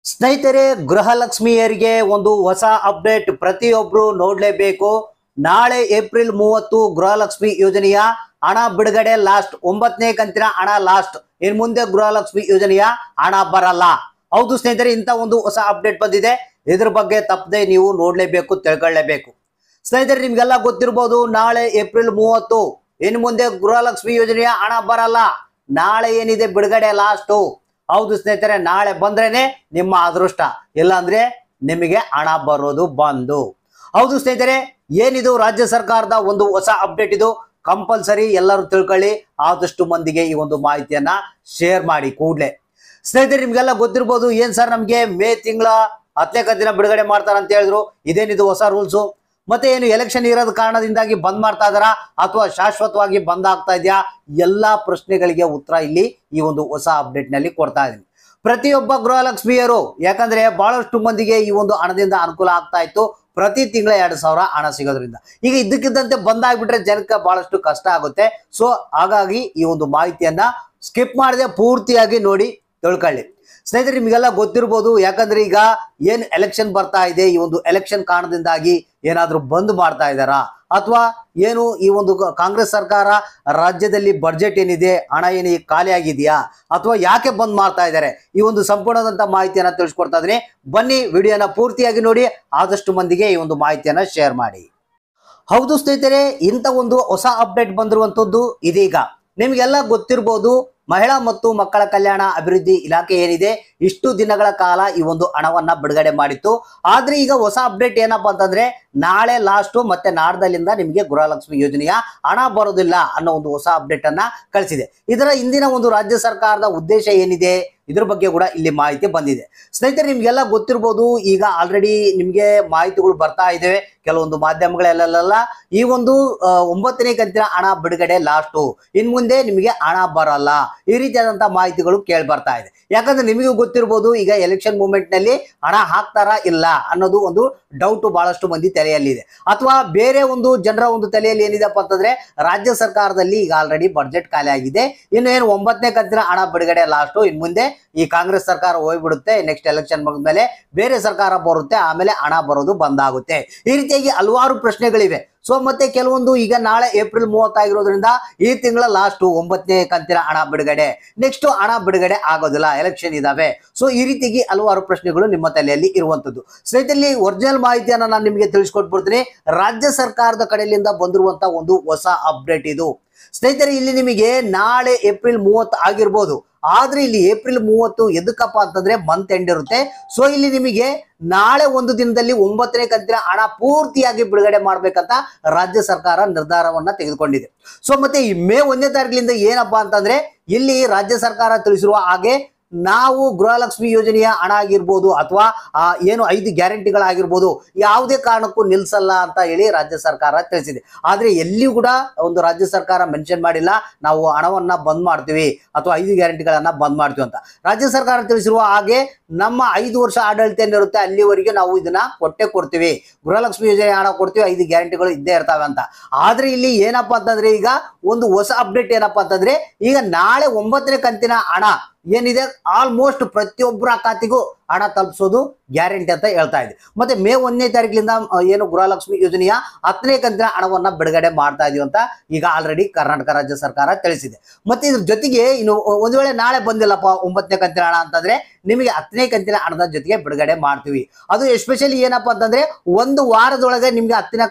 ಸ್ನೇಹಿತರೆ, ಗೃಹಲಕ್ಷ್ಮಿಯರಿಗೆ ಒಂದು ಹೊಸ ಅಪ್ಡೇಟ್ ಪ್ರತಿಯೊಬ್ರು ನೋಡ್ಲೇಬೇಕು. ನಾಳೆ ಏಪ್ರಿಲ್ 30 ಗೃಹಲಕ್ಷ್ಮಿ ಯೋಜನೆಯ ಹಣ ಬಿಡುಗಡೆ ಲಾಸ್ಟ್. 9ನೇ ಕಂತಿನ ಹಣ ಲಾಸ್ಟ್. ಇನ್ ಮುಂದೆ ಗೃಹಲಕ್ಷ್ಮಿ ಯೋಜನೆಯ ಹಣ ಬರಲ್ಲ. ಹೌದು ಸ್ನೇಹಿತರೆ, ಇಂತ ಒಂದು ಹೊಸ ಅಪ್ಡೇಟ್ ಬಂದಿದೆ. ಇದ್ರ ಬಗ್ಗೆ ತಪ್ಪದೆ ನೀವು ನೋಡ್ಲೇಬೇಕು, ತಿಳ್ಕೊಳ್ಳೇಬೇಕು. ಸ್ನೇಹಿತರೆ, ನಿಮ್ಗೆಲ್ಲ ಗೊತ್ತಿರಬಹುದು, ನಾಳೆ ಏಪ್ರಿಲ್ 30 ಇನ್ ಮುಂದೆ ಗೃಹಲಕ್ಷ್ಮಿ ಯೋಜನೆಯ ಹಣ ಬರಲ್ಲ. ನಾಳೆ ಏನಿದೆ ಬಿಡುಗಡೆ ಲಾಸ್ಟ್. ಹೌದು ಸ್ನೇಹಿತರೆ, ನಾಳೆ ಬಂದ್ರೇನೆ ನಿಮ್ಮ ಅದೃಷ್ಟ, ಇಲ್ಲಾಂದ್ರೆ ನಿಮಗೆ ಹಣ ಬರೋದು ಬಂದು. ಹೌದು ಸ್ನೇಹಿತರೆ, ಏನಿದು ರಾಜ್ಯ ಸರ್ಕಾರದ ಒಂದು ಹೊಸ ಅಪ್ಡೇಟ್. ಇದು ಕಂಪಲ್ಸರಿ ಎಲ್ಲರೂ ತಿಳ್ಕೊಳ್ಳಿ. ಆದಷ್ಟು ಮಂದಿಗೆ ಈ ಒಂದು ಮಾಹಿತಿಯನ್ನ ಶೇರ್ ಮಾಡಿ ಕೂಡ್ಲೆ. ಸ್ನೇಹಿತರೆ, ನಿಮ್ಗೆಲ್ಲ ಗೊತ್ತಿರ್ಬೋದು, ಏನ್ ಸರ್ ನಮ್ಗೆ ಮೇ ತಿಂಗಳ 10ನೇ ಕಂತಿನ ಬಿಡುಗಡೆ ಮಾಡ್ತಾರ ಅಂತ ಹೇಳಿದ್ರು. ಇದೇನಿದು ಹೊಸ ರೂಲ್ಸು? ಮತ್ತೆ ಏನು ಎಲೆಕ್ಷನ್ ಇರೋದ ಕಾರಣದಿಂದಾಗಿ ಬಂದ್ ಮಾಡ್ತಾ ಇದಾರಾ ಅಥವಾ ಶಾಶ್ವತವಾಗಿ ಬಂದ್ ಆಗ್ತಾ ಇದೆಯಾ? ಎಲ್ಲಾ ಪ್ರಶ್ನೆಗಳಿಗೆ ಉತ್ತರ ಇಲ್ಲಿ ಈ ಒಂದು ಹೊಸ ಅಪ್ಡೇಟ್ ನಲ್ಲಿ ಕೊಡ್ತಾ ಇದೀನಿ. ಪ್ರತಿಯೊಬ್ಬ ಗೃಹಲಕ್ಷ್ಮಿಯರು, ಯಾಕಂದ್ರೆ ಬಹಳಷ್ಟು ಮಂದಿಗೆ ಈ ಒಂದು ಹಣದಿಂದ ಅನುಕೂಲ ಆಗ್ತಾ ಇತ್ತು. ಪ್ರತಿ ತಿಂಗಳ 2,000 ಹಣ ಸಿಗೋದ್ರಿಂದ ಈಗ ಇದ್ದಕ್ಕಿದ್ದಂತೆ ಬಂದಾಗ್ಬಿಟ್ರೆ ಜನಕ್ಕೆ ಬಹಳಷ್ಟು ಕಷ್ಟ ಆಗುತ್ತೆ. ಸೊ ಹಾಗಾಗಿ ಈ ಒಂದು ಮಾಹಿತಿಯನ್ನ ಸ್ಕಿಪ್ ಮಾಡದೆ ಪೂರ್ತಿಯಾಗಿ ನೋಡಿ ತಿಳ್ಕೊಳ್ಳಿ. ಸ್ನೇಹಿತರೆ, ನಿಮಗೆಲ್ಲ ಗೊತ್ತಿರ್ಬೋದು, ಯಾಕಂದ್ರೆ ಈಗ ಏನ್ ಎಲೆಕ್ಷನ್ ಬರ್ತಾ ಇದೆ, ಈ ಒಂದು ಎಲೆಕ್ಷನ್ ಕಾರಣದಿಂದಾಗಿ ಏನಾದ್ರೂ ಬಂದ್ ಮಾಡ್ತಾ ಇದ್ದಾರಾ ಅಥವಾ ಏನು ಈ ಒಂದು ಕಾಂಗ್ರೆಸ್ ಸರ್ಕಾರ ರಾಜ್ಯದಲ್ಲಿ ಬಡ್ಜೆಟ್ ಏನಿದೆ, ಹಣ ಏನು ಖಾಲಿ ಆಗಿದೆಯಾ ಅಥವಾ ಯಾಕೆ ಬಂದ್ ಮಾಡ್ತಾ ಇದ್ದಾರೆ, ಈ ಒಂದು ಸಂಪೂರ್ಣದಂತ ಮಾಹಿತಿಯನ್ನ ತಿಳಿಸ್ಕೊಡ್ತಾ ಇದ್ದೀನಿ. ಬನ್ನಿ ವಿಡಿಯೋನ ಪೂರ್ತಿಯಾಗಿ ನೋಡಿ, ಆದಷ್ಟು ಮಂದಿಗೆ ಈ ಒಂದು ಮಾಹಿತಿಯನ್ನ ಶೇರ್ ಮಾಡಿ. ಹೌದು ಸ್ನೇಹಿತರೆ, ಇಂಥ ಒಂದು ಹೊಸ ಅಪ್ಡೇಟ್ ಬಂದಿರುವಂತದ್ದು ಇದೀಗ. ನಿಮ್ಗೆಲ್ಲ ಗೊತ್ತಿರ್ಬೋದು, ಮಹಿಳಾ ಮತ್ತು ಮಕ್ಕಳ ಕಲ್ಯಾಣ ಅಭಿವೃದ್ಧಿ ಇಲಾಖೆ ಏನಿದೆ, ಇಷ್ಟು ದಿನಗಳ ಕಾಲ ಈ ಒಂದು ಹಣವನ್ನ ಬಿಡುಗಡೆ ಮಾಡಿತ್ತು. ಆದ್ರೆ ಈಗ ಹೊಸ ಅಪ್ಡೇಟ್ ಏನಪ್ಪಾ ಅಂತಂದ್ರೆ, ನಾಳೆ ಲಾಸ್ಟ್ ಮತ್ತೆ ನಾಡ್ದಲ್ಲಿಂದ ನಿಮಗೆ ಗೃಹಲಕ್ಷ್ಮಿ ಯೋಜನೆಯ ಹಣ ಬರೋದಿಲ್ಲ ಅನ್ನೋ ಒಂದು ಹೊಸ ಅಪ್ಡೇಟ್ ಅನ್ನ ಕಳಿಸಿದೆ. ಇದರ ಹಿಂದಿನ ಒಂದು ರಾಜ್ಯ ಸರ್ಕಾರದ ಉದ್ದೇಶ ಏನಿದೆ, ಇದ್ರ ಬಗ್ಗೆ ಕೂಡ ಇಲ್ಲಿ ಮಾಹಿತಿ ಬಂದಿದೆ. ಸ್ನೇಹಿತರೆ, ನಿಮ್ಗೆಲ್ಲ ಗೊತ್ತಿರ್ಬೋದು, ಈಗ ಆಲ್ರೆಡಿ ನಿಮ್ಗೆ ಮಾಹಿತಿಗಳು ಬರ್ತಾ ಇದ್ದೇವೆ ಕೆಲವೊಂದು ಮಾಧ್ಯಮಗಳಲ್ಲೆಲ್ಲ. ಈ ಒಂದು 9ನೇ ಕಂತಿನ ಹಣ ಬಿಡುಗಡೆ ಲಾಸ್ಟು, ಇನ್ ಮುಂದೆ ನಿಮಗೆ ಹಣ ಬರಲ್ಲ, ಈ ರೀತಿಯಾದಂತಹ ಮಾಹಿತಿಗಳು ಕೇಳಿ ಬರ್ತಾ ಇದೆ. ಯಾಕಂದ್ರೆ ನಿಮಗೂ ಗೊತ್ತಿರ್ಬೋದು, ಈಗ ಎಲೆಕ್ಷನ್ ಮೂಮೆಂಟ್ ನಲ್ಲಿ ಹಣ ಹಾಕ್ತಾರಾ ಇಲ್ಲ ಅನ್ನೋದು ಒಂದು ಡೌಟ್ ಬಹಳಷ್ಟು ಮಂದಿ ತಲೆಯಲ್ಲಿದೆ. ಅಥವಾ ಬೇರೆ ಒಂದು ಜನರ ಒಂದು ತಲೆಯಲ್ಲಿ ಏನಿದೆಪ್ಪ ಅಂತಂದ್ರೆ, ರಾಜ್ಯ ಸರ್ಕಾರದಲ್ಲಿ ಈಗ ಆಲ್ರೆಡಿ ಬಡ್ಜೆಟ್ ಖಾಲಿ ಆಗಿದೆ, ಇನ್ನು ಏನು 9ನೇ ಕಂತಿನ ಹಣ ಬಿಡುಗಡೆ ಲಾಸ್ಟು, ಇನ್ ಮುಂದೆ ಈ ಕಾಂಗ್ರೆಸ್ ಸರ್ಕಾರ ಹೋಗ್ಬಿಡುತ್ತೆ, ನೆಕ್ಸ್ಟ್ ಎಲೆಕ್ಷನ್ ಮುಗಿದ್ಮೇಲೆ ಬೇರೆ ಸರ್ಕಾರ ಬರುತ್ತೆ, ಆಮೇಲೆ ಹಣ ಬರೋದು ಬಂದಾಗುತ್ತೆ. ಈ ರೀತಿಯಾಗಿ ಹಲವಾರು ಪ್ರಶ್ನೆಗಳಿವೆ. ಸೊ ಮತ್ತೆ ಕೆಲವೊಂದು ಈಗ ನಾಳೆ ಏಪ್ರಿಲ್ 30 ಆಗಿರೋದ್ರಿಂದ ಈ ತಿಂಗಳ ಲಾಸ್ಟ್ 9ನೇ ಕಂತಿನ ಹಣ ಬಿಡುಗಡೆ, ನೆಕ್ಸ್ಟ್ ಹಣ ಬಿಡುಗಡೆ ಆಗೋದಿಲ್ಲ, ಎಲೆಕ್ಷನ್ ಇದಾವೆ. ಸೊ ಈ ರೀತಿಯಾಗಿ ಹಲವಾರು ಪ್ರಶ್ನೆಗಳು ನಿಮ್ಮ ತಲೆಯಲ್ಲಿ ಇರುವಂತದ್ದು. ಸ್ನೇಹಿತರೆ, ಒರಿಜಿನಲ್ ಮಾಹಿತಿಯನ್ನ ನಾನು ನಿಮಗೆ ತಿಳಿಸ್ಕೊಟ್ಬಿಡ್ತೀನಿ. ರಾಜ್ಯ ಸರ್ಕಾರದ ಕಡೆಯಿಂದ ಬಂದಿರುವಂತಹ ಒಂದು ಹೊಸ ಅಪ್ಡೇಟ್ ಇದು. ಸ್ನೇಹಿತರೆ, ಇಲ್ಲಿ ನಿಮಗೆ ನಾಳೆ ಏಪ್ರಿಲ್ 30 ಆಗಿರ್ಬೋದು, ಆದ್ರೆ ಇಲ್ಲಿ ಏಪ್ರಿಲ್ 30 ಎದಕ್ಕಪ್ಪ ಅಂತಂದ್ರೆ ಮಂತ್ ಎಂಡ್ ಇರುತ್ತೆ. ಸೊ ಇಲ್ಲಿ ನಿಮಗೆ ನಾಳೆ ಒಂದು ದಿನದಲ್ಲಿ 9ನೇ ಕಂತಿನ ಹಣ ಪೂರ್ತಿಯಾಗಿ ಬಿಡುಗಡೆ ಮಾಡ್ಬೇಕಂತ ರಾಜ್ಯ ಸರ್ಕಾರ ನಿರ್ಧಾರವನ್ನ ತೆಗೆದುಕೊಂಡಿದೆ. ಸೊ ಮತ್ತೆ ಈ ಮೇ 1ನೇ ತಾರೀಕಿನಿಂದ ಏನಪ್ಪಾ ಅಂತಂದ್ರೆ, ಇಲ್ಲಿ ರಾಜ್ಯ ಸರ್ಕಾರ ತಿಳಿಸಿರುವ ಹಾಗೆ ನಾವು ಗೃಹಲಕ್ಷ್ಮಿ ಯೋಜನೆಯ ಹಣ ಆಗಿರ್ಬೋದು ಅಥವಾ ಏನು 5 ಗ್ಯಾರಂಟಿಗಳಾಗಿರ್ಬೋದು, ಯಾವುದೇ ಕಾರಣಕ್ಕೂ ನಿಲ್ಸಲ್ಲ ಅಂತ ಹೇಳಿ ರಾಜ್ಯ ಸರ್ಕಾರ ತಿಳಿಸಿದೆ. ಆದ್ರೆ ಎಲ್ಲಿಯೂ ಕೂಡ ಒಂದು ರಾಜ್ಯ ಸರ್ಕಾರ ಮೆನ್ಷನ್ ಮಾಡಿಲ್ಲ ನಾವು ಹಣವನ್ನ ಬಂದ್ ಮಾಡ್ತೀವಿ ಅಥವಾ 5 ಗ್ಯಾರಂಟಿಗಳನ್ನ ಬಂದ್ ಮಾಡ್ತೀವಿ ಅಂತ. ರಾಜ್ಯ ಸರ್ಕಾರ ತಿಳಿಸಿರುವ ಹಾಗೆ ನಮ್ಮ 5 ವರ್ಷ ಆಡಳಿತ ಏನಿರುತ್ತೆ ಅಲ್ಲಿವರೆಗೆ ನಾವು ಇದನ್ನ ಕೊಡ್ತೀವಿ, ಗೃಹಲಕ್ಷ್ಮಿ ಯೋಜನೆ ಹಣ ಕೊಡ್ತೀವಿ, 5 ಗ್ಯಾರಂಟಿಗಳು ಇದ್ದೇ ಇರ್ತಾವೆ ಅಂತ. ಆದ್ರೆ ಇಲ್ಲಿ ಏನಪ್ಪಾ ಅಂತಂದ್ರೆ, ಈಗ ಒಂದು ಹೊಸ ಅಪ್ಡೇಟ್ ಏನಪ್ಪಾ ಅಂತಂದ್ರೆ, ಈಗ ನಾಳೆ 9ನೇ ಕಂತಿನ ಹಣ ಏನಿದೆ ಆಲ್ಮೋಸ್ಟ್ ಪ್ರತಿಯೊಬ್ಬರ ಖಾತೆಗೂ ಹಣ ತಲುಪಿಸೋದು ಗ್ಯಾರಂಟಿ ಅಂತ ಹೇಳ್ತಾ ಇದೆ. ಮತ್ತೆ ಮೇ 1ನೇ ತಾರೀಕಿನಿಂದ ಏನು ಗೃಹಲಕ್ಷ್ಮಿ ಯೋಜನೆಯ 10ನೇ ಕಂತಿನ ಹಣವನ್ನ ಬಿಡುಗಡೆ ಮಾಡ್ತಾ ಇದೀವಿ ಅಂತ ಈಗ ಆಲ್ರೆಡಿ ಕರ್ನಾಟಕ ರಾಜ್ಯ ಸರ್ಕಾರ ತಿಳಿಸಿದೆ. ಮತ್ತೆ ಇದ್ರ ಜೊತೆಗೆ ಇನ್ನು ಒಂದು ವೇಳೆ ನಾಳೆ ಬಂದಿಲ್ಲಪ್ಪ 9ನೇ ಕಂತಿನ ಹಣ ಅಂತಂದ್ರೆ, ನಿಮಗೆ 10ನೇ ಕಂತಿನ ಹಣದ ಜೊತೆಗೆ ಬಿಡುಗಡೆ ಮಾಡ್ತೀವಿ. ಅದು ಎಸ್ಪೆಷಲಿ ಏನಪ್ಪಾ ಅಂತಂದ್ರೆ, ಒಂದು ವಾರದೊಳಗೆ ನಿಮ್ಗೆ 10ನೇ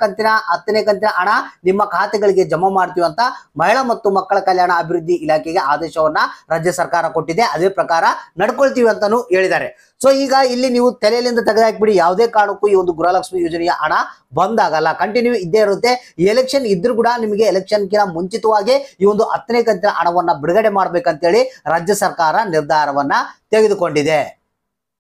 ಕಂತಿನ ಹಣ ನಿಮ್ಮ ಖಾತೆಗಳಿಗೆ ಜಮಾ ಮಾಡ್ತೀವಿ ಅಂತ ಮಹಿಳಾ ಮತ್ತು ಮಕ್ಕಳ ಕಲ್ಯಾಣ ಅಭಿವೃದ್ಧಿ ಇಲಾಖೆಗೆ ಆದೇಶವನ್ನ ರಾಜ್ಯ ಸರ್ಕಾರ ಕೊಟ್ಟಿದೆ. ಅದೇ ಪ್ರಕಾರ ನಡ್ಕೊಳ್ತೀವಿ ಅಂತಾನು ಹೇಳಿದ್ದಾರೆ. ಸೊ ಈಗ ಇಲ್ಲಿ ನೀವು ತಲೆಯಲ್ಲಿಂದ ತೆಗೆದಾಕ್ಬಿಡಿ, ಯಾವುದೇ ಕಾರಣಕ್ಕೂ ಈ ಒಂದು ಗೃಹಲಕ್ಷ್ಮಿ ಯೋಜನೆಯ ಹಣ ಬಂದಾಗಲ್ಲ, ಕಂಟಿನ್ಯೂ ಇದ್ದೇ ಇರುತ್ತೆ. ಎಲೆಕ್ಷನ್ ಇದ್ರೂ ಕೂಡ ನಿಮಗೆ ಎಲೆಕ್ಷನ್ಗಿಂತ ಮುಂಚಿತವಾಗಿ ಈ ಒಂದು 10ನೇ ಕಂತಿನ ಹಣವನ್ನ ಬಿಡುಗಡೆ ಮಾಡ್ಬೇಕಂತೇಳಿ ರಾಜ್ಯ ಸರ್ಕಾರ ನಿರ್ಧಾರವನ್ನ ತೆಗೆದುಕೊಂಡಿದೆ.